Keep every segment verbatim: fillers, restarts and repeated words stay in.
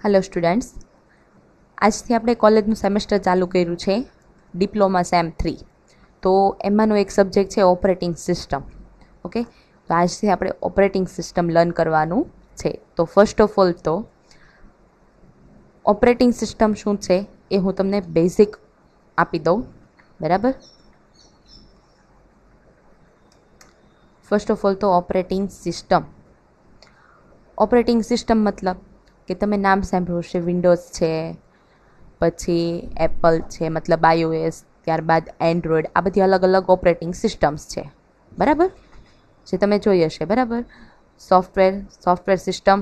Hello students, आज थी આપણે કોલેજનું સેમેસ્ટર ચાલુ કર્યું છે ડિપ્લોમા સેમ થ્રી. તો એમાંનો એક સબ્જેક્ટ છે ઓપરેટિંગ સિસ્ટમ. ઓકે, તો આજથી આપણે ઓપરેટિંગ સિસ્ટમ લર્ન કરવાનું છે. તો ફર્સ્ટ ઓફ ઓલ તો ઓપરેટિંગ સિસ્ટમ શું છે એ હું તમને બેઝિક આપી દઉં. બરાબર, ફર્સ્ટ ઓફ ઓલ તો ઓપરેટિંગ સિસ્ટમ ઓપરેટિંગ સિસ્ટમ મતલબ કે તમે નામ સાંભળ્યું છે, વિન્ડોઝ છે, પછી એપલ છે મતલબ આઈઓએસ, ત્યારબાદ એન્ડ્રોઈડ, આ બધી અલગ અલગ ઓપરેટિંગ સિસ્ટમ્સ છે. બરાબર, જે તમે જોઈ હશે. બરાબર, સોફ્ટવેર સોફ્ટવેર સિસ્ટમ,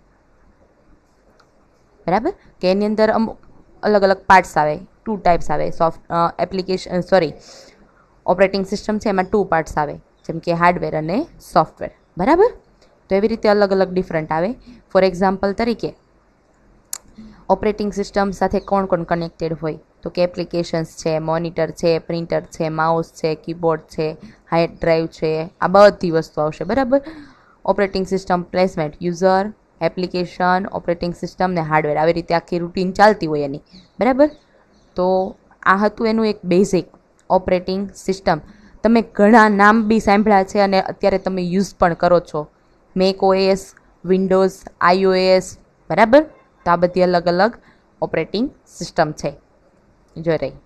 બરાબર, કે એની અંદર અમુક અલગ અલગ પાર્ટ્સ આવે, ટુ ટાઈપ્સ આવે. Soft application sorry operating system છે એમાં ટુ પાર્ટ્સ આવે, જેમ કે હાર્ડવેર અને સોફ્ટવેર. બરાબર, તો એવી રીતે અલગ અલગ ડિફરન્ટ આવે. ફોર એક્ઝામ્પલ તરીકે ઓપરેટિંગ સિસ્ટમ સાથે કોણ કોણ કનેક્ટેડ હોય, તો કે એપ્લિકેશન્સ છે, મોનિટર છે, પ્રિન્ટર છે, માઉસ છે, કીબોર્ડ છે, હાર્ડ ડ્રાઈવ છે, આ બધી વસ્તુ આવશે. બરાબર, operating system placement, user, application, operating system ને હાર્ડવેર, આવી રીતે આખી રૂટીન ચાલતી હોય એની. બરાબર, તો આ હતું એનું એક બેઝિક ઓપરેટિંગ સિસ્ટમ. તમે ઘણા નામ બી સાંભળ્યા છે અને અત્યારે તમે યુઝ પણ કરો છો. Mac OS, Windows, iOS. બરાબર, તો આ બધી અલગ અલગ ઓપરેટિંગ સિસ્ટમ છે. જોઈ રહી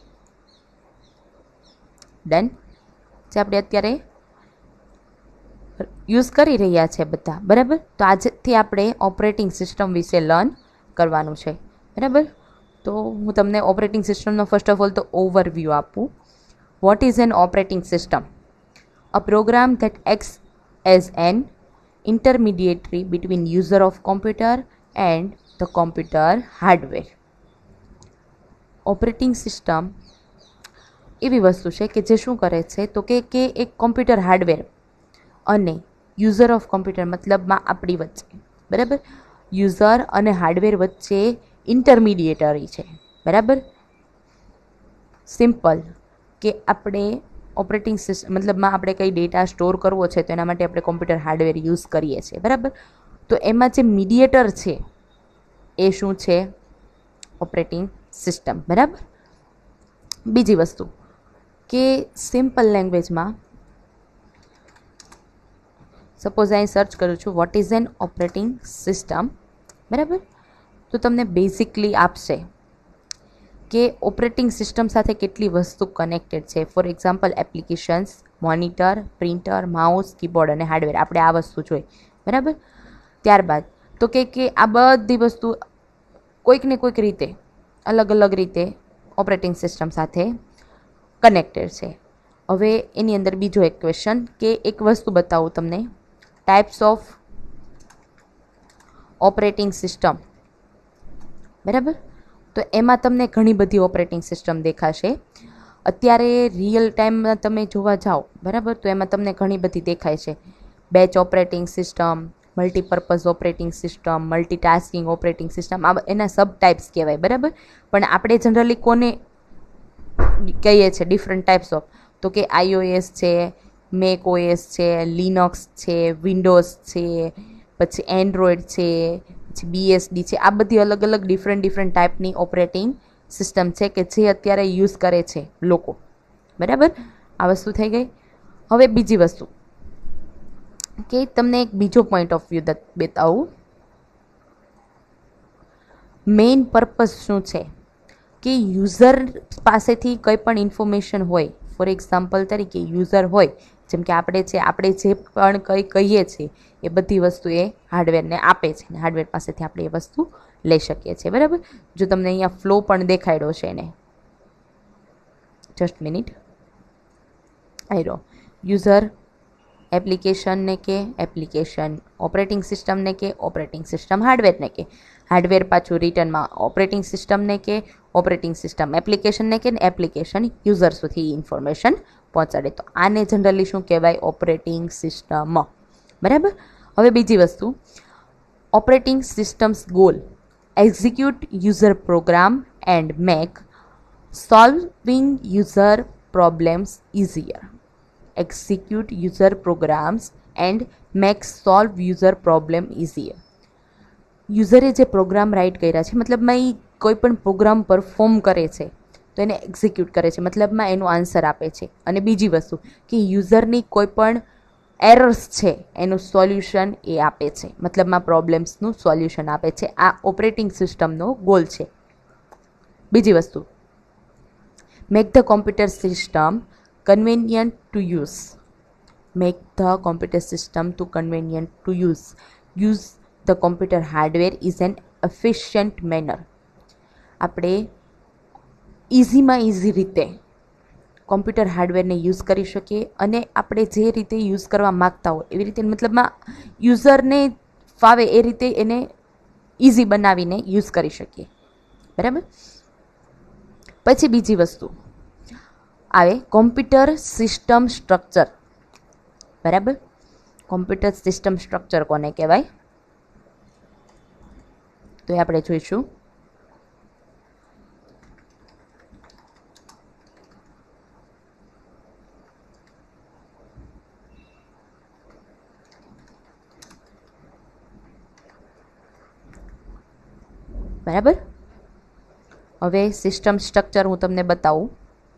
ડન, જે આપણે અત્યારે યુઝ કરી રહ્યા છે બધા. બરાબર, તો આજથી આપણે ઓપરેટિંગ સિસ્ટમ વિશે લર્ન કરવાનું છે. બરાબર, તો હું તમને ઓપરેટિંગ સિસ્ટમનો ફર્સ્ટ ઓફ ઓલ તો ઓવરવ્યૂ આપું. What is an operating system? A program that acts as an intermediary between user of computer and the computer hardware. Operating system એવી વસ્તુ છે કે જે શું કરે છે તો કે કે એક કોમ્પ્યુટર હાર્ડવેર અને યુઝર ઓફ કોમ્પ્યુટર મતલબમાં આપણી વચ્ચે, બરાબર, યુઝર અને હાર્ડવેર વચ્ચે ઇન્ટરમીડિયેટરી છે. બરાબર, સિમ્પલ કે આપણે ઓપરેટિંગ સિસ્ટમ મતલબમાં આપણે કંઈ ડેટા સ્ટોર કરવો છે તો એના માટે આપણે કોમ્પ્યુટર હાર્ડવેર યુઝ કરીએ છીએ. બરાબર, તો એમાં જે મીડિયેટર છે એ શું છે? Operating system. બરાબર, બીજી વસ્તુ કે સિમ્પલ લેંગ્વેજમાં સપોઝ અહીં સર્ચ કરું છું what is an operating system. બરાબર, તો તમને બેઝિકલી આપશે કે ઓપરેટિંગ સિસ્ટમ સાથે કેટલી વસ્તુ કનેક્ટેડ છે. For example applications, monitor, printer, mouse, keyboard અને હાર્ડવેર, આપણે આ વસ્તુ જોઈ. બરાબર, ત્યારબાદ તો કે કે આ બધી વસ્તુ કોઈક ને કોઈક રીતે અલગ અલગ રીતે ઓપરેટિંગ સિસ્ટમ સાથે કનેક્ટેડ છે. હવે એની અંદર બીજો એક ક્વેશ્ચન કે એક વસ્તુ બતાવું તમને, ટાઈપ્સ ઓફ ઓપરેટિંગ સિસ્ટમ. બરાબર, તો એમાં તમને ઘણી બધી ઓપરેટિંગ સિસ્ટમ દેખાશે. અત્યારે રિયલ ટાઈમમાં તમે જોવા જાઓ, બરાબર, તો એમાં તમને ઘણી બધી દેખાય છે. Batch operating system, multipurpose operating system, multitasking operating system, આ એના સબ ટાઈપ્સ કહેવાય. બરાબર, પણ આપણે જનરલી કોને કહીએ છીએ ડિફરન્ટ ટાઈપ્સ ઓફ, તો કે આઈઓએસ છે, મેક ઓએસ છે, લિનક્સ છે, વિન્ડોઝ છે, પછી એન્ડ્રોઈડ છે, પછી બીએસડી છે. આ બધી અલગ અલગ ડિફરન્ટ ડિફરન્ટ ટાઈપની ઓપરેટિંગ સિસ્ટમ છે કે જે અત્યારે યુઝ કરે છે લોકો. બરાબર, આ વસ્તુ થઈ ગઈ. હવે બીજી વસ્તુ કે તમને એક બીજો પોઈન્ટ ઓફ વ્યૂ બતાવું. મેઇન પર્પઝ શું છે કે યુઝર પાસેથી કંઈ પણ ઇન્ફોર્મેશન હોય, ફોર એક્ઝામ્પલ તરીકે યુઝર હોય, જેમ કે આપણે છે, આપણે જે પણ કંઈ કહીએ છીએ એ બધી વસ્તુ એ હાર્ડવેરને આપે છે અને હાર્ડવેર પાસેથી આપણે એ વસ્તુ લઈ શકીએ છીએ. બરાબર, જો તમને અહીંયા ફ્લો પણ દેખાડ્યો છે એને, જસ્ટ મિનિટ, આયરો યુઝર એપ્લિકેશનને કે એપ્લિકેશન ઓપરેટિંગ સિસ્ટમને કે ઓપરેટિંગ સિસ્ટમ હાર્ડવેરને કે હાર્ડવેર પાછું રિટર્નમાં ઓપરેટિંગ સિસ્ટમને કે ઓપરેટિંગ સિસ્ટમ એપ્લિકેશનને કે એપ્લિકેશન યુઝર સુધી ઇન્ફોર્મેશન પહોંચાડે. તો આને જનરલી શું કહેવાય? Operating system. બરાબર, હવે બીજી વસ્તુ, operating systems goal execute user program and make solving user problems easier. execute user programs and make solve user problem easier. યુઝરે જે પ્રોગ્રામ રાઇટ કર્યા છે, મતલબમાં એ કોઈ પણ પ્રોગ્રામ પરફોર્મ કરે છે તો એને એક્ઝિક્યુટ કરે છે, મતલબમાં એનો આન્સર આપે છે. અને બીજી વસ્તુ કે યુઝરની કોઈ પણ એરર્સ છે એનું સોલ્યુશન એ આપે છે, મતલબમાં પ્રોબ્લેમ્સનું સોલ્યુશન આપે છે. આ ઓપરેટિંગ સિસ્ટમનો ગોલ છે. બીજી વસ્તુ, make the computer system convenient to use. Make the computer system to convenient to use. Use the computer hardware is an efficient manner. આપણે ઇઝીમાં ઇઝી રીતે કોમ્પ્યુટર હાર્ડવેરને યુઝ કરી શકીએ અને આપણે જે રીતે યુઝ કરવા માગતા હોય એવી રીતે, મતલબમાં યુઝરને ફાવે એ રીતે એને ઇઝી બનાવીને યુઝ કરી શકીએ. બરાબર. પછી બીજી વસ્તુ આવે કોમ્પ્યુટર સિસ્ટમ સ્ટ્રક્ચર. બરાબર. કોમ્પ્યુટર સિસ્ટમ સ્ટ્રક્ચર કોને કહેવાય તો એ આપણે જોઈશું. બરાબર. હવે સિસ્ટમ સ્ટ્રક્ચર હું તમને બતાવું.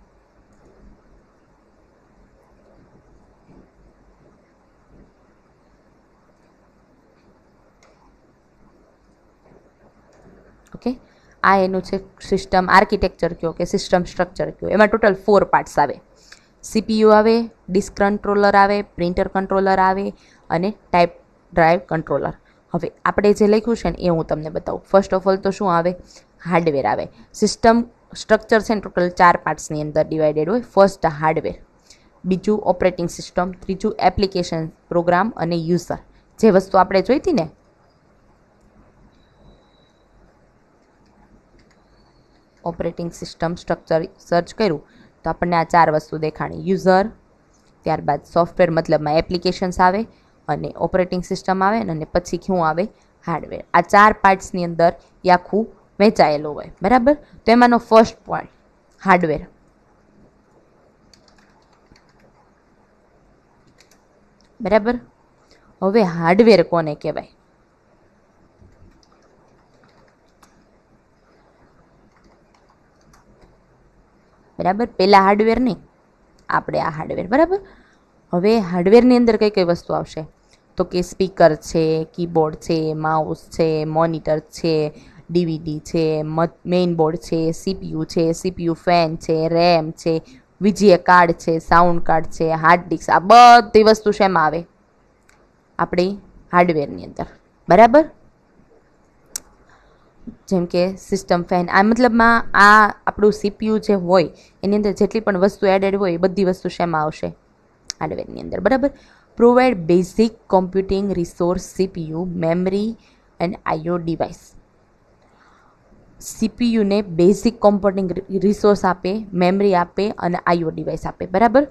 ઓકે, આ એનું છે સિસ્ટમ આર્કિટેક્ચર કયો કે સિસ્ટમ સ્ટ્રક્ચર કયો. એમાં ટોટલ ફોર પાર્ટ્સ આવે. સીપીયુ આવે, ડિસ્ક કંટ્રોલર આવે, પ્રિન્ટર કંટ્રોલર આવે અને ટાઈપ ડ્રાઈવ કંટ્રોલર. હવે આપણે જે લખ્યું છે ને એ હું તમને બતાવું. ફર્સ્ટ ઓફ ઓલ તો શું આવે, હાર્ડવેર આવે. સિસ્ટમ સ્ટ્રક્ચર છે ને ટોટલ ચાર પાર્ટ્સની અંદર ડિવાઇડેડ હોય. ફર્સ્ટ હાર્ડવેર, બીજું ઓપરેટિંગ સિસ્ટમ, ત્રીજું એપ્લિકેશન પ્રોગ્રામ અને યુઝર. જે વસ્તુ આપણે જોઈતી ને ઓપરેટિંગ સિસ્ટમ સ્ટ્રક્ચર સર્ચ કર્યું તો આપણને આ ચાર વસ્તુ દેખાણી. યુઝર, ત્યારબાદ સોફ્ટવેર મતલબમાં એપ્લિકેશન્સ આવે અને ઓપરેટિંગ સિસ્ટમ આવે અને પછી શું આવે, હાર્ડવેર. આ ચાર પાર્ટ્સની અંદર એ આખું વહેંચાયેલું હોય. બરાબર. તો એમાંનો ફર્સ્ટ પોઈન્ટ હાર્ડવેર. બરાબર. હવે હાર્ડવેર કોને કહેવાય? બરાબર. પહેલાં હાર્ડવેર નહીં, આપણે આ હાર્ડવેર. બરાબર. હવે હાર્ડવેરની અંદર કઈ કઈ વસ્તુ આવશે તો કે સ્પીકર છે, કીબોર્ડ છે, માઉસ છે, મોનિટર છે, ડીવીડી છે, મેઇન બોર્ડ છે, સીપીયુ છે, સીપીયુ ફેન છે, રેમ છે, વીજીએ કાર્ડ છે, સાઉન્ડ કાર્ડ છે, હાર્ડ ડિસ્ક. આ બધી વસ્તુ શેમાં આવે? આપણી હાર્ડવેરની અંદર. બરાબર. જેમ કે સિસ્ટમ ફેન, આ મતલબમાં આ આપણું સીપીયુ જે હોય એની અંદર જેટલી પણ વસ્તુ એડેડ હોય એ બધી વસ્તુ શેમાં આવશે? હાર્ડવેરની અંદર. બરાબર. Provide basic computing resource CPU, memory and IO device. સીપીયુને બેઝિક કોમ્પ્યુટિંગ રિસોર્સ આપે, મેમરી આપે અને આઈઓ ડિવાઇસ આપે. બરાબર.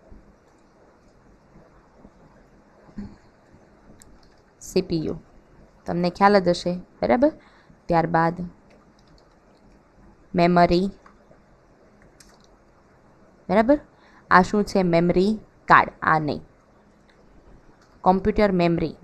સીપીયુ તમને ખ્યાલ જ હશે. બરાબર. ત્યારબાદ મેમરી. બરાબર. આ શું છે? Memory card. આ નહીં, કોમ્પ્યુટર મેમરી.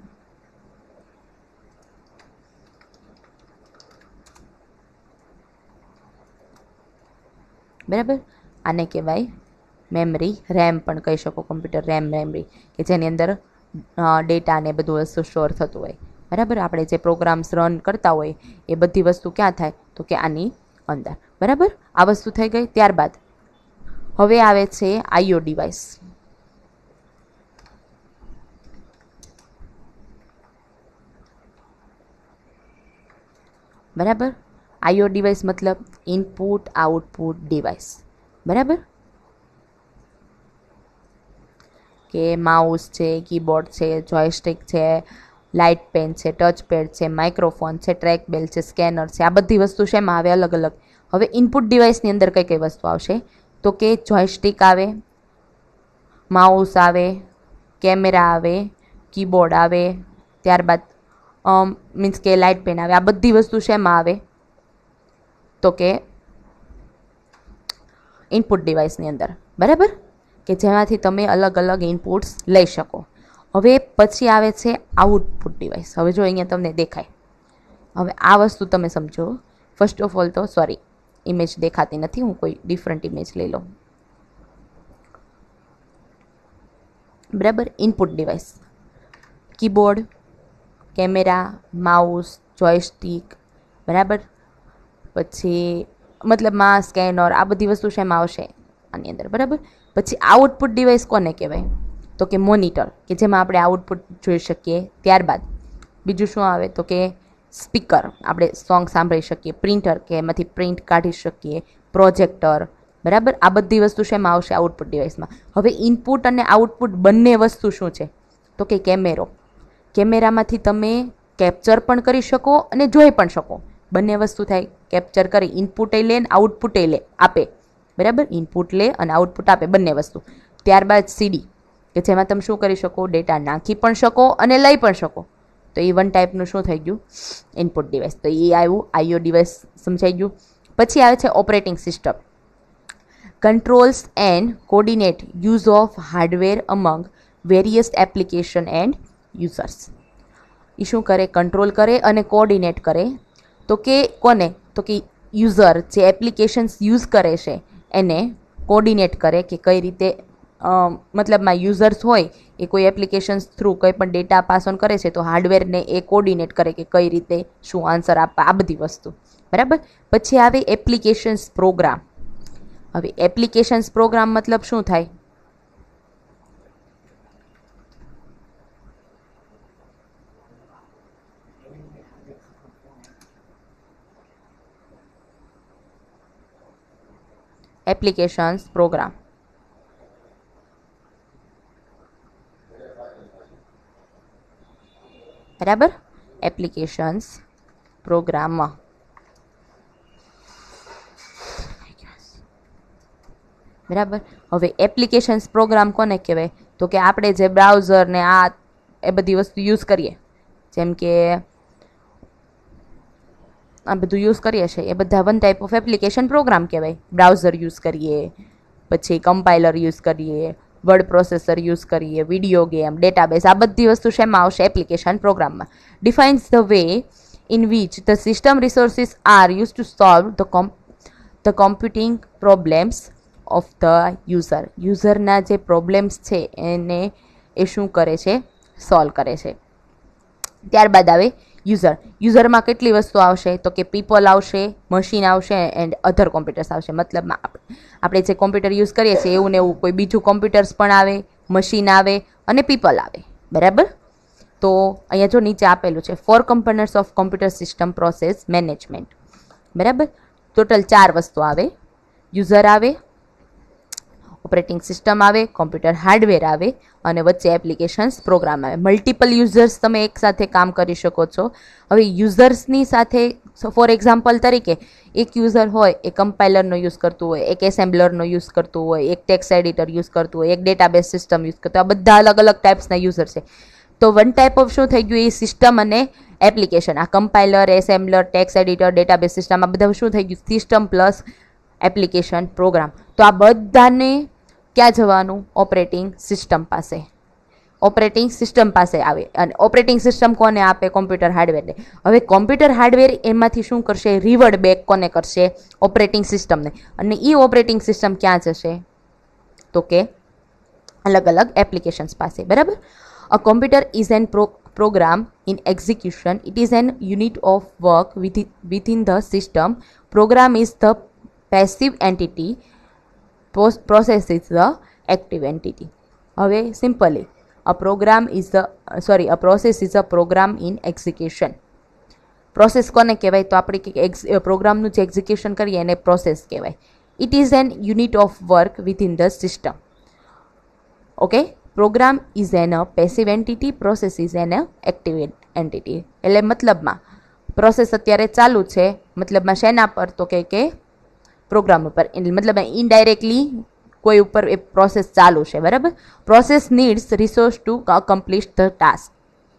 બરાબર. આને કહેવાય મેમરી. રેમ પણ કહી શકો, કોમ્પ્યુટર રેમ મેમરી, કે જેની અંદર ડેટા ને બધું વસ્તુ સ્ટોર થતું હોય. બરાબર. આપણે જે પ્રોગ્રામ્સ રન કરતા હોય એ બધી વસ્તુ ક્યાં થાય તો કે આની અંદર. બરાબર. આ વસ્તુ થઈ ગઈ. ત્યારબાદ હવે આવે છે આઈઓ ડિવાઇસ. બરાબર. આઈઓ ડિવાઇસ મતલબ ઇનપુટ આઉટપુટ ડિવાઇસ. બરાબર. કે માઉસ છે, કીબોર્ડ છે, જોયસ્ટિક છે, લાઇટ પેન છે, ટચ પેડ છે, માઇક્રોફોન છે, ટ્રેક બેલ છે, સ્કેનર છે. આ બધી વસ્તુ શેમાં આવે? અલગ અલગ. હવે ઇનપુટ ડિવાઇસની અંદર કઈ કઈ વસ્તુ આવશે તો કે જોયસ્ટિક આવે, માઉસ આવે, કેમેરા આવે, કીબોર્ડ આવે, ત્યારબાદ મીન્સ કે લાઇટ પેન આવે. આ બધી વસ્તુ શેમાં આવે તો કે ઇનપુટ ડિવાઇસની અંદર. બરાબર. કે જેમાંથી તમે અલગ અલગ ઇનપુટ્સ લઈ શકો. હવે પછી આવે છે આઉટપુટ ડિવાઇસ. હવે જો અહીંયા તમને દેખાય હવે આ વસ્તુ તમે સમજો. ફર્સ્ટ ઓફ ઓલ તો સોરી ઇમેજ દેખાતી નથી, હું કોઈ ડિફરન્ટ ઇમેજ લઈ લઉં. બરાબર. Input device keyboard, camera, mouse, joystick, બરાબર. પછી મતલબમાં સ્કેનર, આ બધી વસ્તુ શેમાં આવશે? આની અંદર, બરાબર. પછી આઉટપુટ ડિવાઇસ કોને કહેવાય? તો કે મોનિટર, કે જેમાં આપણે આઉટપુટ જોઈ શકીએ. ત્યારબાદ બીજું શું આવે? તો કે સ્પીકર, આપણે સોંગ સાંભળી શકીએ. પ્રિન્ટર, કે એમાંથી પ્રિન્ટ કાઢી શકીએ. પ્રોજેક્ટર, બરાબર. આ બધી વસ્તુ શેમાં આવશે? આઉટપુટ ડિવાઇસમાં. હવે ઇનપુટ અને આઉટપુટ બંને વસ્તુ શું છે? તો કે કેમેરો. કેમેરામાંથી તમે કેપ્ચર પણ કરી શકો અને જોઈ પણ શકો. બંને વસ્તુ થાય. કેપ્ચર કરી ઇનપુટે લે અને આઉટપુટે લે આપે, બરાબર. ઇનપુટ લે અને આઉટપુટ આપે, બંને વસ્તુ. ત્યારબાદ સીડી, કે જેમાં તમે શું કરી શકો? ડેટા નાખી પણ શકો અને લઈ પણ શકો. તો એ વન ટાઈપનું શું થઈ ગયું? Input device. તો એ આવ્યું, આઈઓ ડિવાઇસ સમજાઈ ગયું. પછી આવે છે operating system. Controls and coordinate use of hardware among various application and users. એ શું કરે? કંટ્રોલ કરે અને કોર્ડિનેટ કરે. તો કે કોને? તો કે યુઝર જે એપ્લિકેશન્સ યુઝ કરે છે એને કોર્ડિનેટ કરે, કે કઈ રીતે મતલબમાં યુઝર્સ હોય એ કોઈ એપ્લિકેશન્સ થ્રુ કંઈ પણ ડેટા પાસ ઓન કરે છે તો હાર્ડવેરને એ કોર્ડિનેટ કરે કે કઈ રીતે શું આન્સર આપવા, આ બધી વસ્તુ, બરાબર. પછી આવે એપ્લિકેશન્સ પ્રોગ્રામ. હવે એપ્લિકેશન્સ પ્રોગ્રામ મતલબ શું થાય? એપ્લિકેશન્સ પ્રોગ્રામ, બરાબર. એપ્લિકેશન્સ પ્રોગ્રામમાં બરાબર. હવે એપ્લિકેશન્સ પ્રોગ્રામ કોને કહેવાય? તો કે આપણે જે બ્રાઉઝર ને આ એ બધી વસ્તુ યુઝ કરીએ, જેમ કે આ બધું યુઝ કરીએ છીએ, એ બધા one type of application program કહેવાય. બ્રાઉઝર યુઝ કરીએ, પછી કમ્પાઇલર યુઝ કરીએ, વર્ડ પ્રોસેસર યુઝ કરીએ, વિડીયો ગેમ, ડેટાબેઝ, આ બધી વસ્તુ શેમાં આવશે? એપ્લિકેશન પ્રોગ્રામમાં. Defines the way in which the system resources are use to solve the comp the computing problems of the user. યુઝરના જે પ્રોબ્લેમ્સ છે એને એ શું કરે છે? સોલ્વ કરે છે. ત્યારબાદ આવે યુઝર. યુઝરમાં કેટલી વસ્તુ આવશે? તો કે પીપલ આવશે, મશીન આવશે એન્ડ અધર કોમ્પ્યુટર્સ આવશે. મતલબમાં આપણે જે કોમ્પ્યુટર યુઝ કરીએ છીએ એવું ને એવું કોઈ બીજું કોમ્પ્યુટર્સ પણ આવે, મશીન આવે અને પીપલ આવે, બરાબર. તો અહીંયા જો નીચે આપેલું છે four components of computer system process management, બરાબર. ટોટલ ચાર વસ્તુ આવે. યુઝર આવે, ઓપરેટિંગ સિસ્ટમ આવે, કોમ્પ્યુટર હાર્ડવેર આવે અને વચ્ચે એપ્લિકેશન્સ પ્રોગ્રામ આવે. મલ્ટિપલ યુઝર્સ તમે એકસાથે કામ કરી શકો છો. હવે યુઝર્સની સાથે ફોર એક્ઝામ્પલ તરીકે એક યુઝર હોય એ કમ્પાઇલરનો યુઝ કરતું હોય, એક એસેમ્બલરનો યુઝ કરતું હોય, એક ટેક્સ્ટ એડિટર યુઝ કરતું હોય, એક ડેટાબેઝ સિસ્ટમ યુઝ કરતું હોય. આ બધા અલગ અલગ ટાઈપ્સના યુઝર છે. તો વન ટાઈપ ઓફ શું થઈ ગયું? એ સિસ્ટમ અને એપ્લિકેશન. આ compiler, assembler, text editor, database system, આ બધા શું થઈ ગયું? System plus application program. તો આ બધાને ક્યાં જવાનું? ઓપરેટિંગ સિસ્ટમ પાસે. ઓપરેટિંગ સિસ્ટમ પાસે આવે અને ઓપરેટિંગ સિસ્ટમ કોને આપે? કોમ્પ્યુટર હાર્ડવેરને. હવે કોમ્પ્યુટર હાર્ડવેર એમાંથી શું કરશે? રિવર્ડ બેક કોને કરશે? ઓપરેટિંગ સિસ્ટમને. અને એ ઓપરેટિંગ સિસ્ટમ ક્યાં જશે? તો કે અલગ અલગ એપ્લિકેશન્સ પાસે, બરાબર. A computer is an pro program in execution. It is an unit of work within, within the system. Program is the passive entity. Process is the active entity. હવે simply a program is the sorry a process is a program in execution. Process કોને કહેવાય? તો આપણે પ્રોગ્રામનું જે execution કરીએ એને process કહેવાય. It is an unit of work within the system. Okay. Program is an a passive entity, process is an a active entity. એટલે મતલબમાં પ્રોસેસ અત્યારે ચાલુ છે, મતલબમાં શેના પર? તો કે કે પ્રોગ્રામ ઉપર. મતલબ ઇનડાયરેક્ટલી કોઈ ઉપર એ પ્રોસેસ ચાલુ છે, બરાબર. Process needs resource to complete the task.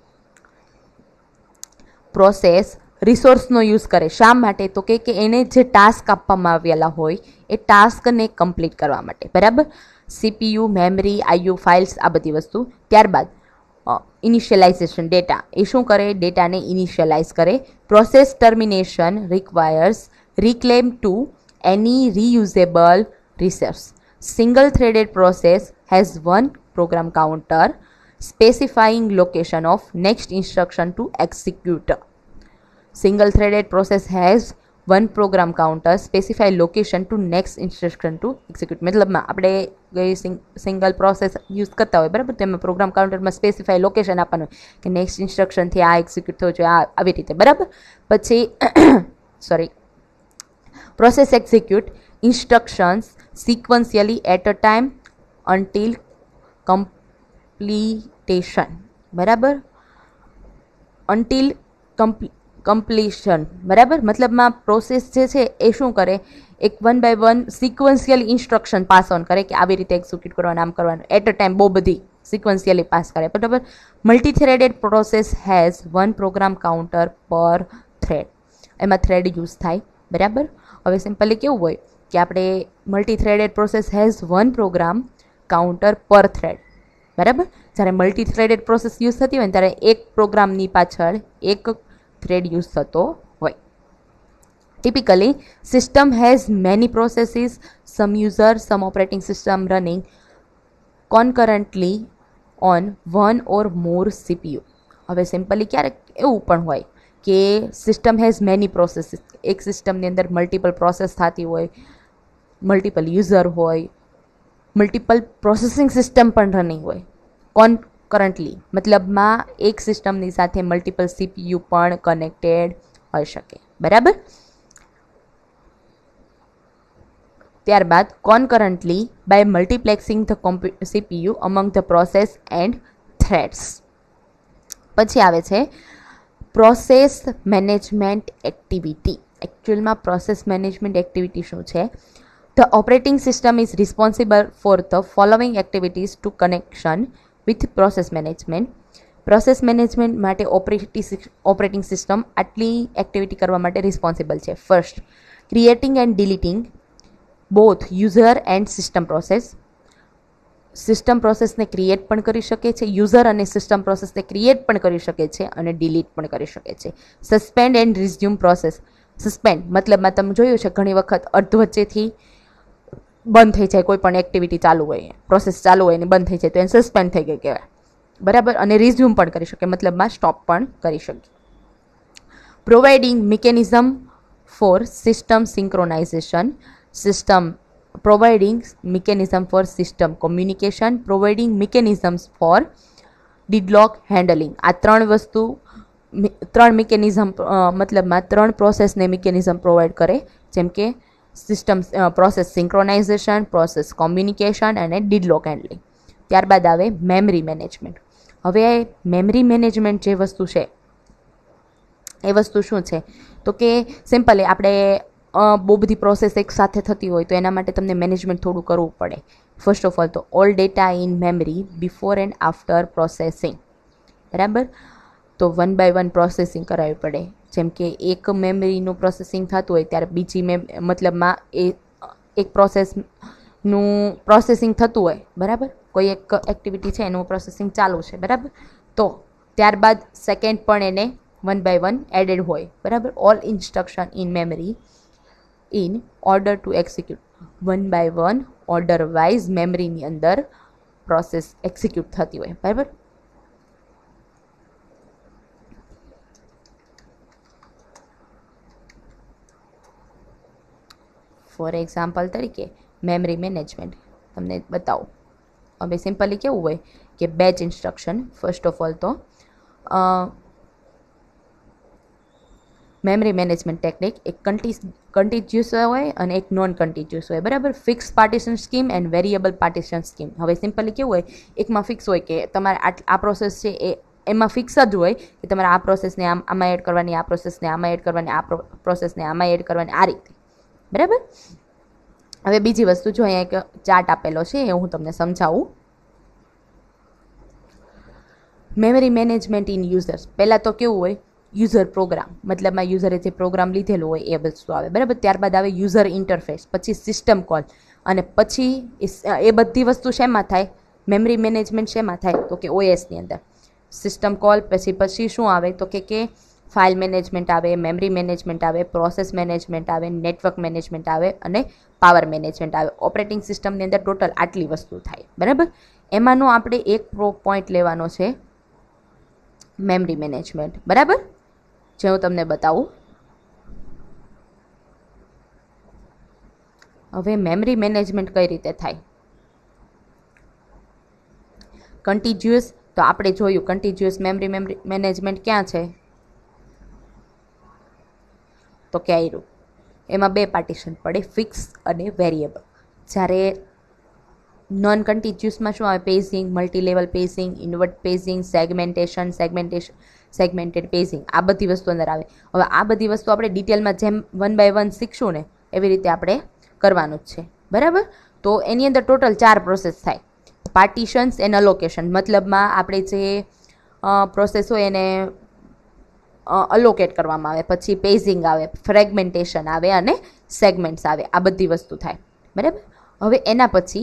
Process રિસોર્સનો યુઝ કરે. શા માટે? તો કે એને જે ટાસ્ક આપવામાં આવેલા હોય એ ટાસ્કને કમ્પ્લીટ કરવા માટે, બરાબર. સીપીયુ, મેમરી, આઈયુ, ફાઇલ્સ, આ બધી વસ્તુ. ત્યારબાદ ઇનિશિયલાઇઝેશન ડેટા એ શું કરે, ડેટાને ઇનિશિયલાઇઝ કરે. Process termination requires reclaim to any reusable resource. Single threaded process has one program counter specifying location of next instruction to execute. Single threaded process has one program counter specify location to next instruction to execute. મતલબમાં આપણે કોઈ single process use કરતા હોય બરાબર, તો એમાં programme કાઉન્ટરમાં specify location આપવાનું કે નેક્સ્ટ ઇન્સ્ટ્રક્શનથી આ એક્ઝિક્યુટ થવું જોઈએ, આ આવી રીતે બરાબર. પછી sorry process execute instructions sequentially at a time until completion. બરાબર, until completion બરાબર. મતલબમાં પ્રોસેસ જે છે એ શું કરે, એક one by one sequentially instruction pass on કરે કે આવી રીતે એક્ઝિક્યુટ કરવાનું, આમ કરવાનું, એટ અ ટાઈમ બહુ બધી સિક્વન્શિયલી પાસ કરે બરાબર. Multi threaded process has one program counter per thread. એમાં થ્રેડ યુઝ થાય બરાબર. હવે સિમ્પલી કેવું હોય કે આપણે multi threaded process has one program counter per thread બરાબર. જ્યારે મલ્ટી થ્રેડેડ પ્રોસેસ યુઝ થતી હોય ને ત્યારે એક પ્રોગ્રામની પાછળ એક થ્રેડ યુઝ થતો હોય. Typically system has many processes, some user, some operating system running concurrently on one or more CPU. હવે સિમ્પલી ક્યારેક એવું પણ હોય કે સિસ્ટમ હેઝ મેની પ્રોસેસીસ, એક સિસ્ટમની અંદર મલ્ટિપલ પ્રોસેસ થતી હોય, મલ્ટિપલ યુઝર હોય, મલ્ટિપલ પ્રોસેસિંગ સિસ્ટમ પણ રનિંગ હોય. કોન્કરન્ટલી મતલબમાં એક સિસ્ટમની સાથે મલ્ટિપલ સીપીયુ પણ કનેક્ટેડ હોઈ શકે બરાબર. ત્યારબાદ concurrently by multiplexing the CPU among the process and threads. પછી આવે છે પ્રોસેસ મેનેજમેન્ટ એક્ટિવિટી. એકચ્યુઅલમાં પ્રોસેસ મેનેજમેન્ટ એક્ટિવિટી શું છે? The operating system is responsible for the following activities to connection with process management. Process management માટે operating operating system આટલી activity કરવા માટે રિસ્પોન્સિબલ છે. First, creating and deleting both user and system process. System પ્રોસેસને create પણ કરી શકે છે, યુઝર અને સિસ્ટમ પ્રોસેસને ક્રિએટ પણ કરી શકે છે અને ડિલીટ પણ કરી શકે છે. Suspend and resume process. Suspend મતલબમાં તમે જોયું છે ઘણી વખત અર્ધ વચ્ચેથી બંધ થઈ જાય, કોઈ પણ એક્ટિવિટી ચાલુ હોય, પ્રોસેસ ચાલુ હોય ને બંધ થઈ જાય તો એને સસ્પેન્ડ થઈ ગઈ કહેવાય બરાબર. અને રિઝ્યુમ પણ કરી શકે, મતલબમાં સ્ટોપ પણ કરી શકે. Providing mechanism for system synchronization. System providing mechanism for system communication, providing mechanisms for deadlock handling. આ ત્રણ વસ્તુ ત્રણ મિકેનિઝમ મતલબમાં ત્રણ પ્રોસેસને મિકેનિઝમ પ્રોવાઈડ કરે, જેમ કે system process synchronization, process communication અને ડીડલોક હેન્ડલિંગ. ત્યારબાદ આવે મેમરી મેનેજમેન્ટ. હવે મેમરી મેનેજમેન્ટ જે વસ્તુ છે એ વસ્તુ શું છે તો કે સિમ્પલી આપણે બહુ બધી પ્રોસેસ એક સાથે થતી હોય તો એના માટે તમને મેનેજમેન્ટ થોડું કરવું પડે. ફર્સ્ટ ઓફ ઓલ તો all data in memory before and after processing બરાબર. તો વન બાય વન પ્રોસેસિંગ કરાવવી પડે. જેમ કે એક મેમરીનું પ્રોસેસિંગ થતું હોય ત્યારે બીજી મેમ મતલબમાં એ એક પ્રોસેસનું પ્રોસેસિંગ થતું હોય બરાબર, કોઈ એક એક્ટિવિટી છે એનું પ્રોસેસિંગ ચાલુ છે બરાબર, તો ત્યારબાદ સેકન્ડ પણ એને વન બાય વન એડેડ હોય બરાબર. All instruction in memory in order to execute one by one order wise મેમરીની અંદર પ્રોસેસ એક્ઝિક્યુટ થતી હોય બરાબર. ફોર એક્ઝામ્પલ તરીકે મેમરી મેનેજમેન્ટ તમને બતાવો. હવે સિમ્પલી કેવું હોય કે batch instruction. First of all તો મેમરી મેનેજમેન્ટ ટેકનિક એક કન્ટિન્યુઅસ હોય અને એક નોન કન્ટિન્યુઅસ હોય બરાબર. Fix partition scheme and variable partition scheme. હવે સિમ્પલી કેવું હોય, એકમાં ફિક્સ હોય કે તમારે આ પ્રોસેસ છે એ એમાં ફિક્સ જ હોય કે તમારે આ પ્રોસેસને આમ આમાં એડ કરવાની, આ પ્રોસેસને આમાં એડ કરવાની, આ પ્રોસેસને આમાં એડ કરવાની, આ રીતે બરાબર. હવે બીજી વસ્તુ જો અહીંયા એક ચાર્ટ આપેલો છે એ હું તમને સમજાવું. Memory management in users. પહેલાં તો કેવું હોય, યુઝર પ્રોગ્રામ મતલબમાં યુઝરે જે પ્રોગ્રામ લીધેલો હોય એ વસ્તુ આવે બરાબર. ત્યારબાદ આવે યુઝર ઇન્ટરફેસ, પછી સિસ્ટમ કોલ અને પછી એ બધી વસ્તુ શેમાં થાય, મેમરી મેનેજમેન્ટ શેમાં થાય તો કે ઓએસની અંદર. સિસ્ટમ કોલ, પછી પછી શું આવે તો કે કે ફાઇલ મેનેજમેન્ટ આવે, મેમરી મેનેજમેન્ટ આવે, પ્રોસેસ મેનેજમેન્ટ આવે, નેટવર્ક મેનેજમેન્ટ આવે અને પાવર મેનેજમેન્ટ આવે. ઓપરેટિંગ સિસ્ટમની અંદર ટોટલ આટલી વસ્તુ થાય, બરાબર. એમાંનો આપણે એક પોઈન્ટ લેવાનો છે મેમરી મેનેજમેન્ટ, બરાબર, જે હું તમને બતાવું. હવે મેમરી મેનેજમેન્ટ કઈ રીતે થાય? કન્ટિજ્યુઅસ, તો આપણે જોયું કન્ટિજ્યુઅસ મેમરી મેમરી મેનેજમેન્ટ ક્યાં છે તો કે આયરું. એમાં બે પાર્ટીશન પડે, ફિક્સ અને વેરિયેબલ. જ્યારે નોન કન્ટિજ્યુઅસમાં શું આવે? Paging, multi level paging, invert paging, segmentation segmentation segmented paging, આ બધી વસ્તુ અંદર આવે. હવે આ બધી વસ્તુ આપણે ડિટેલમાં જેમ વન બાય વન શીખશું ને એવી રીતે આપણે કરવાનું જ છે, બરાબર. તો એની અંદર ટોટલ ચાર પ્રોસેસ થાય. પાર્ટીશન્સ એન્ડ અલોકેશન, મતલબમાં આપણે જે પ્રોસેસ હોય એને અલોકેટ કરવામાં આવે, પછી પેઝિંગ આવે, ફ્રેગમેન્ટેશન આવે અને સેગમેન્ટ્સ આવે. આ બધી વસ્તુ થાય, બરાબર. હવે એના પછી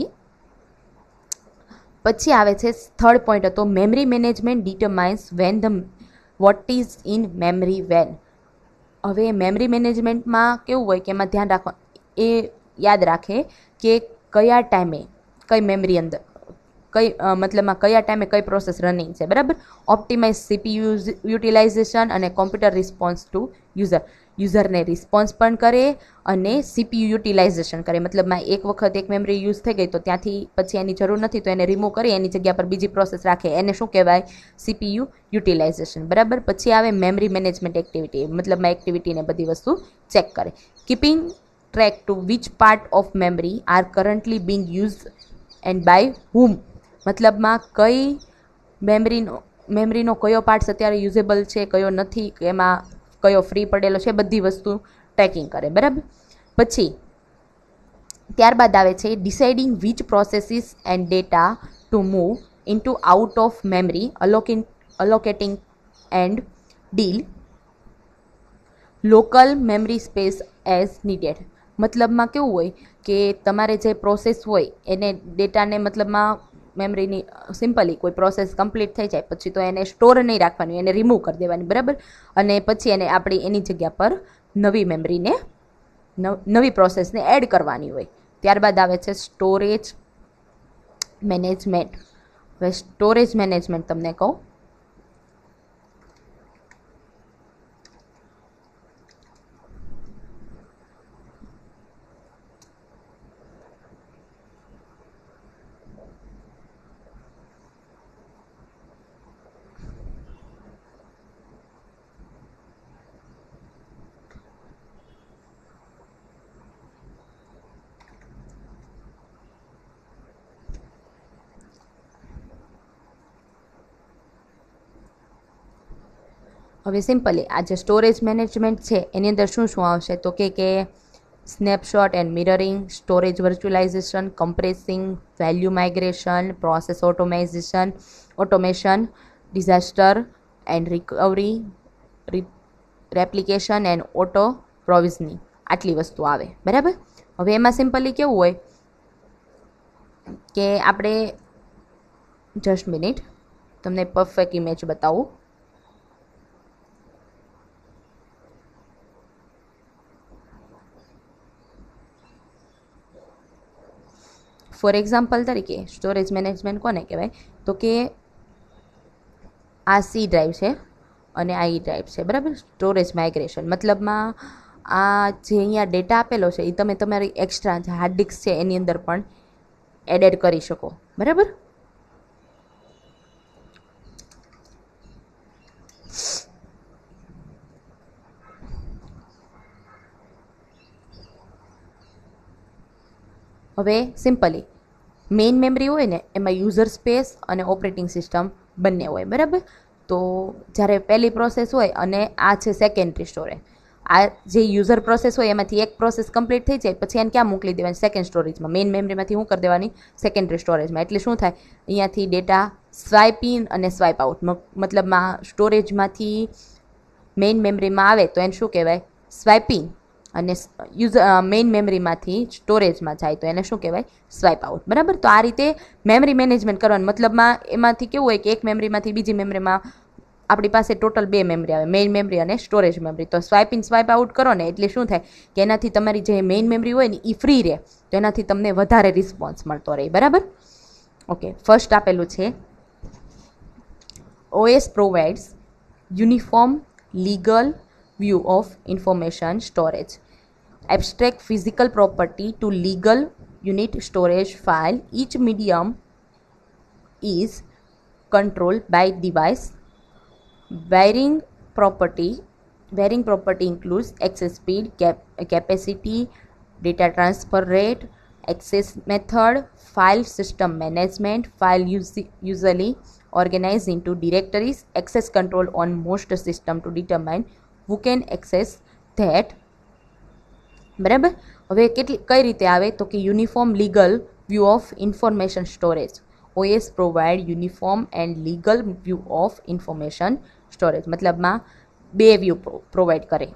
પછી આવે છે થર્ડ પોઈન્ટ હતો memory management determines when the what is in memory when. હવે મેમરી મેનેજમેન્ટમાં કેવું હોય કે એમાં ધ્યાન રાખવા એ યાદ રાખે કે કયા ટાઈમે કઈ મેમરી અંદર કઈ મતલબમાં કયા ટાઈમે કઈ પ્રોસેસ રનિંગ છે, બરાબર. ઓપ્ટિમાઇઝ સીપીયુ યુટિલાઇઝેશન અને કોમ્પ્યુટર રિસ્પોન્સ ટુ યુઝર. યુઝરને રિસ્પોન્સ પણ કરે અને સીપીયુ યુટિલાઇઝેશન કરે, મતલબમાં એક વખત એક મેમરી યુઝ થઈ ગઈ તો ત્યાંથી પછી એની જરૂર નથી તો એને રિમૂવ કરી એની જગ્યા પર બીજી પ્રોસેસ રાખે, એને શું કહેવાય? સીપીયુ યુટિલાઇઝેશન, બરાબર. પછી આવે મેમરી મેનેજમેન્ટ એક્ટિવિટી, મતલબમાં એક્ટિવિટીને બધી વસ્તુ ચેક કરે. Keeping track to which part of memory are currently being use and by whom, મતલબમાં કઈ મેમરીનો મેમરીનો કયો પાર્ટ્સ અત્યારે યુઝેબલ છે, કયો નથી, એમાં કયો ફ્રી પડેલો છે, બધી વસ્તુ ટ્રેકિંગ કરે, બરાબર. પછી ત્યારબાદ આવે છે deciding which processes and data to move into out of memory, allocate allocating and deal local memory space as needed. મતલબમાં કેવું હોય કે તમારે જે પ્રોસેસ હોય એને ડેટાને મતલબમાં મેમરીની સિમ્પલી કોઈ પ્રોસેસ કમ્પ્લીટ થઈ જાય પછી તો એને સ્ટોર નહીં રાખવાની, એને રિમૂવ કરી દેવાની, બરાબર. અને પછી એને આપણી એની જગ્યા પર નવી મેમરીને નવી પ્રોસેસને એડ કરવાની હોય. ત્યારબાદ આવે છે સ્ટોરેજ મેનેજમેન્ટ. હવે સ્ટોરેજ મેનેજમેન્ટ તમને કહું. હવે સિમ્પલી આ જે સ્ટોરેજ મેનેજમેન્ટ છે એની અંદર શું શું આવશે તો કે કે snapshot and mirroring, storage virtualization, compressing, value migration, process automization automation, disaster and recovery, replication and auto provisioning. આટલી વસ્તુ આવે, બરાબર. હવે એમાં સિમ્પલી કેવું હોય કે આપણે જસ્ટ મિનિટ તમને પરફેક્ટ ઇમેજ બતાવું. ફોર એક્ઝામ્પલ તરીકે સ્ટોરેજ મેનેજમેન્ટ કોને કહેવાય તો કે આ સી ડ્રાઈવ છે અને આ ઈ ડ્રાઈવ છે, બરાબર. સ્ટોરેજ માઇગ્રેશન મતલબમાં આ જે અહીંયા ડેટા આપેલો છે એ તમે તમારી એક્સ્ટ્રા જે હાર્ડ ડિસ્ક છે એની અંદર પણ એડેડ કરી શકો, બરાબર. હવે સિમ્પલી મેઇન મેમરી હોય ને એમાં યુઝર સ્પેસ અને ઓપરેટિંગ સિસ્ટમ બંને હોય, બરાબર. તો જ્યારે પહેલી પ્રોસેસ હોય અને આ છે સેકન્ડરી સ્ટોરેજ. આ જે યુઝર પ્રોસેસ હોય એમાંથી એક પ્રોસેસ કમ્પ્લીટ થઈ જાય પછી એને ક્યાં મોકલી દેવાની? સેકન્ડ સ્ટોરેજમાં. મેઇન મેમરીમાંથી શું કરી દેવાની? સેકન્ડરી સ્ટોરેજમાં. એટલે શું થાય અહીંયાથી ડેટા સ્વાઇપ ઇન અને સ્વાઇપ આઉટ, મતલબમાં સ્ટોરેજમાંથી મેઇન મેમરીમાં આવે તો એને શું કહેવાય? સ્વાઇપિંગ. અને યુઝ મેઇન મેમરીમાંથી સ્ટોરેજમાં જાય તો એને શું કહેવાય? Swipe out. બરાબર. તો આ રીતે મેમરી મેનેજમેન્ટ કરવાનું મતલબમાં એમાંથી કેવું હોય કે એક મેમરીમાંથી બીજી મેમરીમાં આપણી પાસે ટોટલ બે મેમરી આવે, મેઇન મેમરી અને સ્ટોરેજ મેમરી. તો સ્વાઇપ ઇન સ્વાઇપ આઉટ કરો ને એટલે શું થાય કે એનાથી તમારી જે મેઇન મેમરી હોય ને એ ફ્રી રહે, તો એનાથી તમને વધારે રિસ્પોન્સ મળતો રહે. બરાબર. ઓકે, ફર્સ્ટ આપેલું છે OS provides uniform legal view of information storage, abstract physical property to legal unit storage file. Each medium is controlled by device. Varying property varying property includes access speed, cap- capacity, data transfer rate, access method, file system management. File us- usually organized into directories. Access control on most system to determine who can access that. બરાબર. હવે કેટલી કઈ રીતે આવે તો કે uniform legal view of information storage. OS provide uniform and legal view of information storage મતલબમાં બે વ્યૂ પ્રોવાઈડ કરે.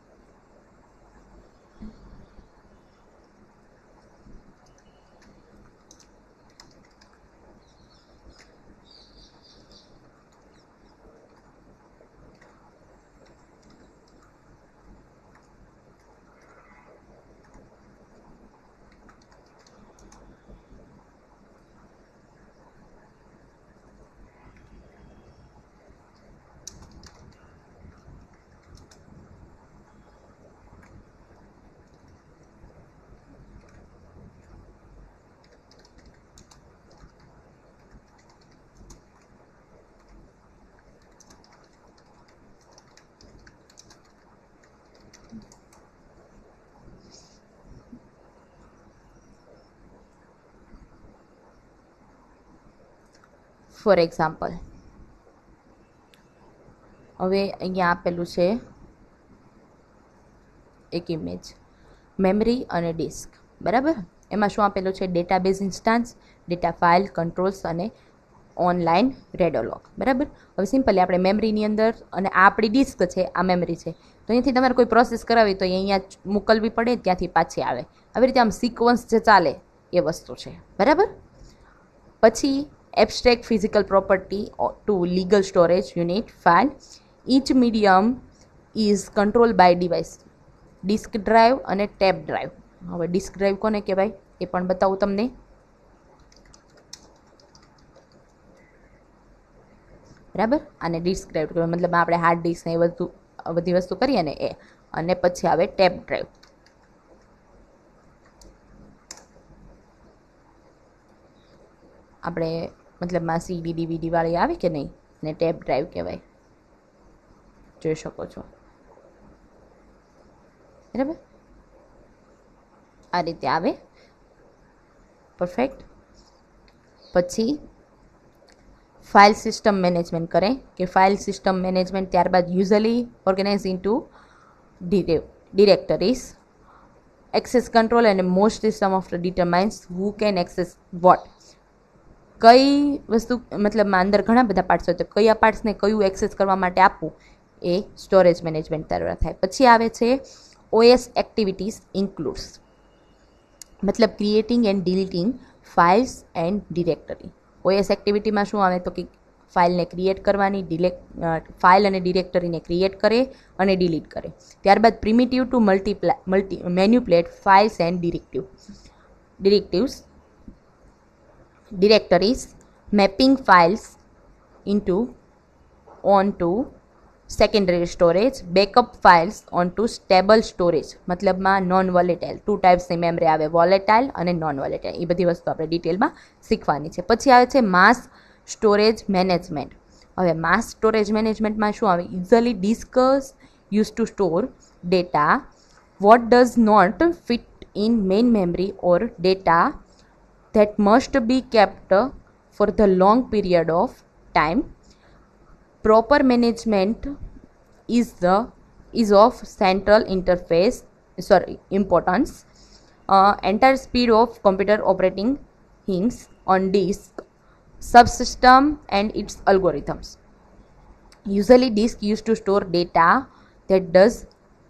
ફોર એક્ઝામ્પલ, હવે અહીંયા આપેલું છે એક ઇમેજ, મેમરી અને ડિસ્ક. બરાબર. એમાં શું આપેલું છે? Database instance, data file, controls અને ઓનલાઈન રેડોલોગ. બરાબર. હવે સિમ્પલી આપણે મેમરીની અંદર અને આ આપણી ડિસ્ક છે, આ મેમરી છે, તો અહીંયાથી તમારે કોઈ પ્રોસેસ કરાવી તો અહીંયા મોકલવી પડે, ત્યાંથી પાછી આવે. આવી રીતે આમ સિક્વન્સ જે ચાલે એ વસ્તુ છે. બરાબર. પછી abstract physical property to legal storage unit file. Each medium is controlled by device. Disk drive અને ટેપ ડ્રાઈવ. હવે ડિસ્ક ડ્રાઈવ કોને કહેવાય એ પણ બતાવું તમને. બરાબર. અને ડિસ્ક ડ્રાઈવ કહેવાય મતલબ આપણે હાર્ડ ડિસ્ક ને એ બધું બધી વસ્તુ કરીએ ને એ. અને પછી આવે ટેપ ડ્રાઈવ. આપણે મતલબમાં સીડી ડીવીડી વાળી આવે કે નહીં, ને ટેપ ડ્રાઈવ કહેવાય. જોઈ શકો છો. બરાબર. આ રીતે આવે. પરફેક્ટ. પછી ફાઇલ સિસ્ટમ મેનેજમેન્ટ કરે કે ફાઇલ સિસ્ટમ મેનેજમેન્ટ ત્યારબાદ usually organize into directories. Access control અને most system of determines who can access what. કઈ વસ્તુ મતલબમાં અંદર ઘણા બધા પાર્ટ્સ હોય તો કયા પાર્ટ્સને કયું એક્સેસ કરવા માટે આપવું એ સ્ટોરેજ મેનેજમેન્ટ દ્વારા થાય. પછી આવે છે ઓએસ એક્ટિવિટીઝ ઇન્ક્લુડ્સ મતલબ creating and deleting files and directory. OS એક્ટિવિટીમાં શું આવે તો કે ફાઇલને ક્રિએટ કરવાની, ડિલેક્ટ ફાઇલ અને ડિરેક્ટરીને ક્રિએટ કરે અને ડિલીટ કરે. ત્યારબાદ પ્રિમિટિવ ટુ મલ્ટીપ્લા multi manipulate files and directive directives directories, mapping files into onto secondary storage, backup files onto stable storage મતલબમાં નોન વોલેટાઇલ. ટુ ટાઈપ્સની મેમરી આવે, વોલેટાઇલ અને નોન વોલેટાઇલ. એ બધી વસ્તુ આપણે ડિટેલમાં શીખવાની છે. પછી આવે છે માસ સ્ટોરેજ મેનેજમેન્ટ. હવે માસ સ્ટોરેજ મેનેજમેન્ટમાં શું આવે? Easily disks use to store data what does not fit in main memory or data that must be kept for the long period of time. Proper management is the is of central interface sorry importance. Uh, entire speed of computer operating things on disk, subsystem and its algorithms. Usually disk used to store data that does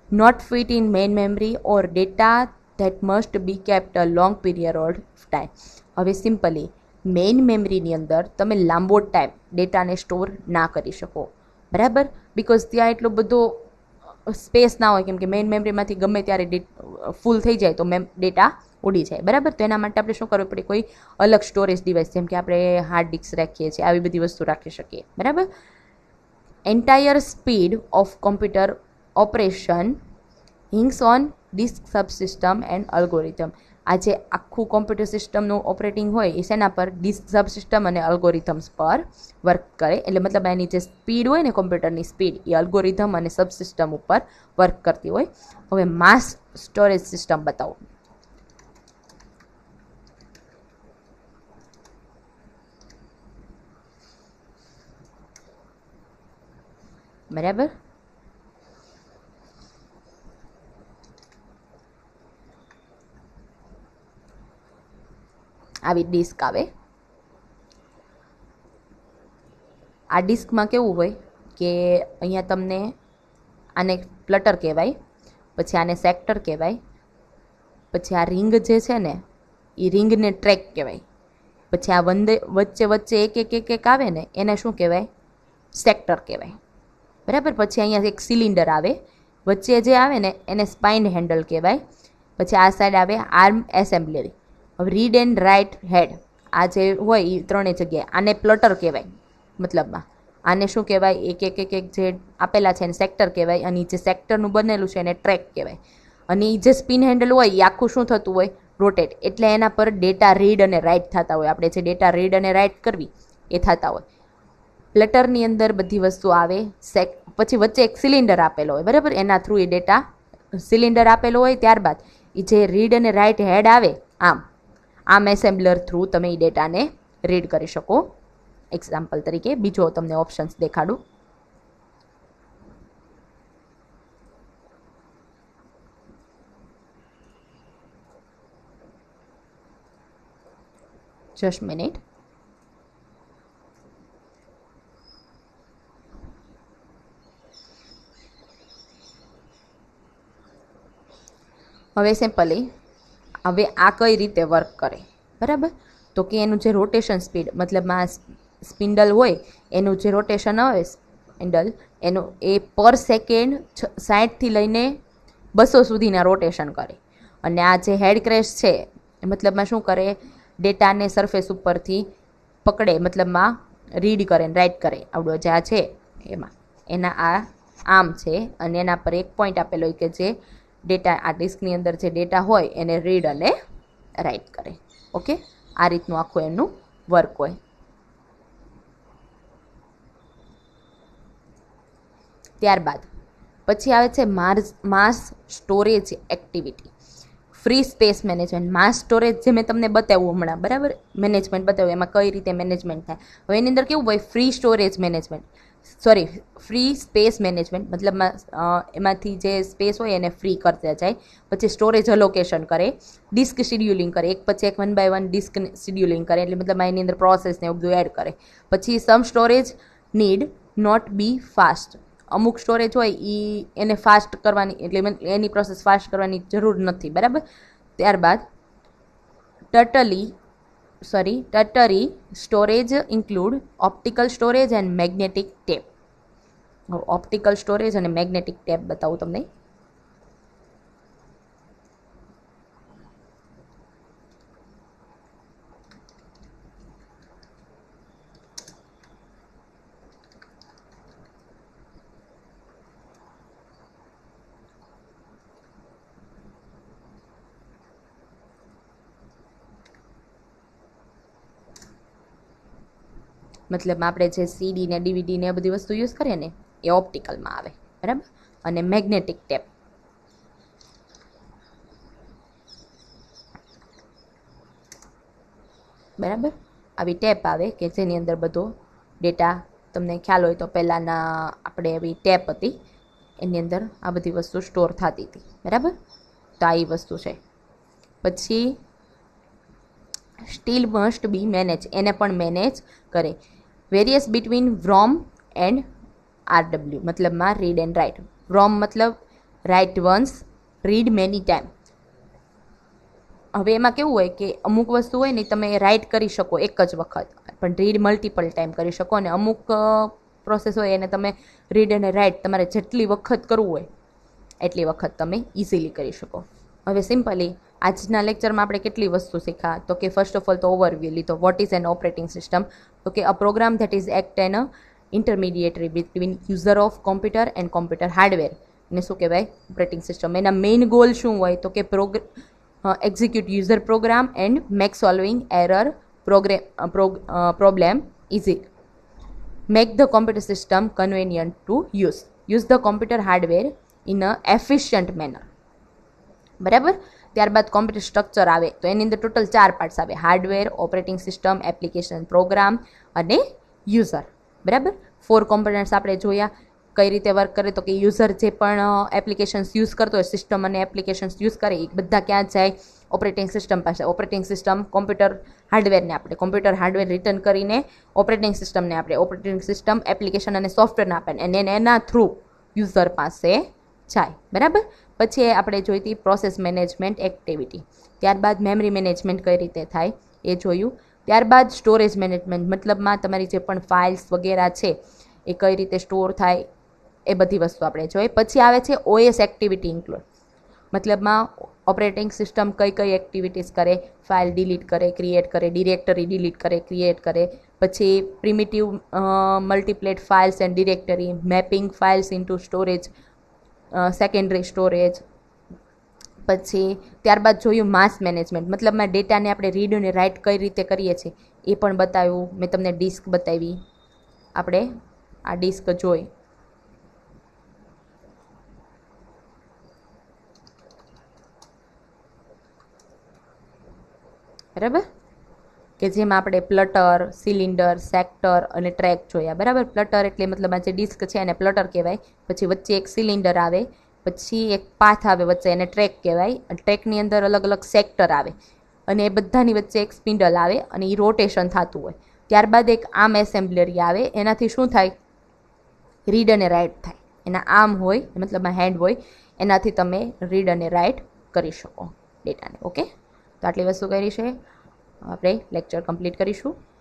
not fit in main memory or data that must be kept a long period of time. હવે simply main મેમરીની અંદર તમે લાંબો time ડેટાને store ના કરી શકો, બરાબર, બિકોઝ ત્યાં એટલો બધો સ્પેસ ના હોય, કેમ કે મેઇન મેમરીમાંથી ગમે ત્યારે ફૂલ થઈ જાય તો મેમ ડેટા ઉડી જાય, બરાબર. તો એના માટે આપણે શું કરવું પડે, કોઈ અલગ સ્ટોરેજ ડિવાઇસ જેમ કે આપણે હાર્ડ ડિસ્ક રાખીએ છીએ, આવી બધી વસ્તુ રાખી શકીએ, બરાબર. Entire speed of computer operation hinges on disk subsystem and algorithm. આ જે આખું કોમ્પ્યુટર સિસ્ટમનું ઓપરેટિંગ હોય એ શેના પર, ડિસ્ક સબસિસ્ટમ અને અલ્ગોરિધમ્સ પર વર્ક કરે. એટલે મતલબ એની જે સ્પીડ હોય ને કોમ્પ્યુટરની સ્પીડ એ અલ્ગોરિધમ અને સબસિસ્ટમ ઉપર વર્ક કરતી હોય. હવે માસ સ્ટોરેજ સિસ્ટમ બતાવો. બરાબર, આવી ડિસ્ક આવે. આ ડિસ્કમાં કેવું હોય કે અહીંયા તમને આને પ્લટર કહેવાય, પછી આને સેક્ટર કહેવાય, પછી આ રિંગ જે છે ને એ રિંગને ટ્રેક કહેવાય, પછી આ વંદે વચ્ચે વચ્ચે એક એક એક એક આવે ને એને શું કહેવાય, સેક્ટર કહેવાય, બરાબર. પછી અહીંયા એક સિલિન્ડર આવે, વચ્ચે જે આવે ને એને સ્પાઇન હેન્ડલ કહેવાય. પછી આ સાઈડ આવે આર્મ એસેમ્બલી. હવે રીડ એન્ડ રાઇટ હેડ આ જે હોય એ ત્રણેય જગ્યાએ આને પ્લટર કહેવાય. મતલબમાં આને શું કહેવાય, એક એક એક એક જે આપેલા છે એને સેક્ટર કહેવાય, અને જે સેક્ટરનું બનેલું છે એને ટ્રેક કહેવાય. અને એ જે સ્પિન હેન્ડલ હોય એ આખું શું થતું હોય, રોટેટ. એટલે એના પર ડેટા રીડ અને રાઇટ થતા હોય. આપણે જે ડેટા રીડ અને રાઇટ કરવી એ થતા હોય. પ્લટરની અંદર બધી વસ્તુ આવે. સેક પછી વચ્ચે એક સિલિન્ડર આપેલો હોય, બરાબર, એના થ્રુ એ ડેટા સિલિન્ડર આપેલો હોય. ત્યારબાદ એ જે રીડ અને રાઇટ હેડ આવે, આમ આમ એસેમ્બલર થ્રુ તમે એ ડેટાને રીડ કરી શકો. એક્ઝામ્પલ તરીકે બીજો તમને ઓપ્શન્સ દેખાડું. Just minute. હવે સિમ્પલી હવે આ કઈ રીતે વર્ક કરે, બરાબર. તો કે એનું જે રોટેશન સ્પીડ, મતલબ આ સ્પિન્ડલ હોય એનું જે રોટેશન આવે સ્પિન્ડલ એનું એ પર સેકન્ડ સાઠથી લઈને બસો સુધીના રોટેશન કરે. અને આ જે હેડ ક્રેશ છે મતલબમાં શું કરે, ડેટાને સરફેસ ઉપરથી પકડે, મતલબમાં રીડ કરે ને રાઇટ કરે. આવડો જે આ છે એમાં એના આ આમ છે અને એના પર એક પોઈન્ટ આપેલો હોય કે જે ડેટા આ ડિસ્કની અંદર જે ડેટા હોય એને રીડ અને રાઇટ કરે. ઓકે, આ રીતનું આખું એનું વર્ક હોય. ત્યારબાદ પછી આવે છે mars mass storage activity. Free space management. Mass storage જે મેં તમને બતાવ્યું હમણાં, બરાબર, મેનેજમેન્ટ બતાવ્યું એમાં કઈ રીતે મેનેજમેન્ટ થાય. હવે એની અંદર કેવું હોય, free storage management, sorry free space management, મતલબમાં એમાંથી જે સ્પેસ હોય એને ફ્રી કરતા જાય. પછી સ્ટોરેજ અલોકેશન કરે, ડિસ્ક શિડ્યુલિંગ કરે, એક પછી એક one by one disk scheduling કરે, એટલે મતલબ એની અંદર પ્રોસેસ ને એવું બધું એડ કરે. પછી some storage need not be fast. અમુક સ્ટોરેજ હોય એ એને ફાસ્ટ કરવાની, એટલે એની પ્રોસેસ ફાસ્ટ કરવાની જરૂર નથી, બરાબર. ત્યારબાદ tertiary sorry tertiary storage include optical storage and magnetic tape. Optical storage અને મેગ્નેટિક ટેપ બતાવું તમને. મતલબ આપણે જે સીડી ને ડીવીડી ને એ બધી વસ્તુ યુઝ કરીએ ને એ ઓપ્ટિકલમાં આવે, બરાબર. અને મેગ્નેટિક ટેપ બરાબર, આવી ટેપ આવે કે જેની અંદર બધો ડેટા, તમને ખ્યાલ હોય તો પહેલાંના આપણે એવી ટેપ હતી એની અંદર આ બધી વસ્તુ સ્ટોર થતી હતી, બરાબર. તો આ એ વસ્તુ છે. પછી સ્ટીલ મસ્ટ બી મેનેજ, એને પણ મેનેજ કરે. Various between WORM and RW, મતલબમાં રીડ એન્ડ રાઇટ. વ્રોમ મતલબ write once, read many time. હવે એમાં કેવું હોય કે અમુક વસ્તુ હોય ને તમે રાઇટ કરી શકો એક જ વખત, પણ રીડ મલ્ટિપલ ટાઈમ કરી શકો. અને અમુક પ્રોસેસ હોય એને તમે રીડ અને રાઇટ તમારે જેટલી વખત કરવું હોય એટલી વખત તમે ઇઝીલી કરી શકો. હવે સિમ્પલી આજના લેક્ચરમાં આપણે કેટલી વસ્તુ શીખ્યા તો કે ફર્સ્ટ ઓફ ઓલ તો ઓવરવ્યૂ લીધો. What is an operating system? તો કે a program that is act an a intermediatery between user of computer and computer hardware. એને શું કહેવાય? Operating system. એના મેઇન ગોલ શું હોય તો કે પ્રોગ્ર execute user program and make solving error program problem easy. Make the computer system convenient to use. Use the computer hardware in a efficient manner. બરાબર. ત્યારબાદ કોમ્પ્યુટર સ્ટ્રક્ચર આવે તો એની અંદર ટોટલ ચાર પાર્ટ્સ આવે: hardware, operating system, application, program અને user. બરાબર. Four components આપણે જોયા કઈ રીતે વર્ક કરે. તો કે યુઝર જે પણ એપ્લિકેશન્સ યુઝ કરતો હોય, સિસ્ટમ અને એપ્લિકેશન્સ યુઝ કરે એ બધા ક્યાં જાય? ઓપરેટિંગ સિસ્ટમ પાસે. ઓપરેટિંગ સિસ્ટમ કોમ્પ્યુટર હાર્ડવેરને આપણે કોમ્પ્યુટર હાર્ડવેર રિટર્ન કરીને ઓપરેટિંગ સિસ્ટમને આપણે ઓપરેટિંગ સિસ્ટમ એપ્લિકેશન અને સોફ્ટવેરને આપે અને એના થ્રુ યુઝર પાસે જાય. બરાબર. પછી આપણે જોઈતી પ્રોસેસ મેનેજમેન્ટ એક્ટિવિટી. ત્યારબાદ મેમરી મેનેજમેન્ટ કઈ રીતે થાય એ જોયું. ત્યારબાદ સ્ટોરેજ મેનેજમેન્ટ, મતલબમાં તમારી જે પણ ફાઇલ્સ વગેરે છે એ કઈ રીતે સ્ટોર થાય એ બધી વસ્તુ આપણે જોઈએ. પછી આવે છે ઓએસ એક્ટિવિટી ઇન્ક્લુડ, મતલબમાં ઓપરેટિંગ સિસ્ટમ કઈ કઈ એક્ટિવિટીઝ કરે. ફાઇલ ડિલીટ કરે, ક્રિએટ કરે, ડિરેક્ટરી ડિલીટ કરે, ક્રિએટ કરે. પછી primitive manipulate files and directory, mapping files into storage, secondary storage. પછી ત્યારબાદ જોયું માસ મેનેજમેન્ટ, મતલબમાં ડેટાને આપણે રીડ અને રાઇટ કઈ રીતે કરીએ છીએ એ પણ બતાવ્યું. મેં તમને ડિસ્ક બતાવી. આપણે આ ડિસ્ક જોઈ. બરાબર. કે જેમાં આપણે પ્લટર, સિલિન્ડર, સેક્ટર અને ટ્રેક જોયા. બરાબર. પ્લટર એટલે મતલબ આ જે ડિસ્ક છે એને પ્લટર કહેવાય. પછી વચ્ચે એક સિલિન્ડર આવે, પછી એક પાથ આવે વચ્ચે, એને ટ્રેક કહેવાય. ટ્રેકની અંદર અલગ અલગ સેક્ટર આવે અને એ બધાની વચ્ચે એક સ્પિન્ડલ આવે અને એ રોટેશન થતું હોય. ત્યારબાદ એક આર્મ એસેમ્બલરી આવે. એનાથી શું થાય? રીડ અને રાઇટ થાય. એના આર્મ હોય, મતલબ હેન્ડ હોય, એનાથી તમે રીડ અને રાઇટ કરી શકો ડેટાને. ઓકે. તો આટલી વસ્તુ કરી છે આપણે લેક્ચર કમ્પ્લીટ કરીશું.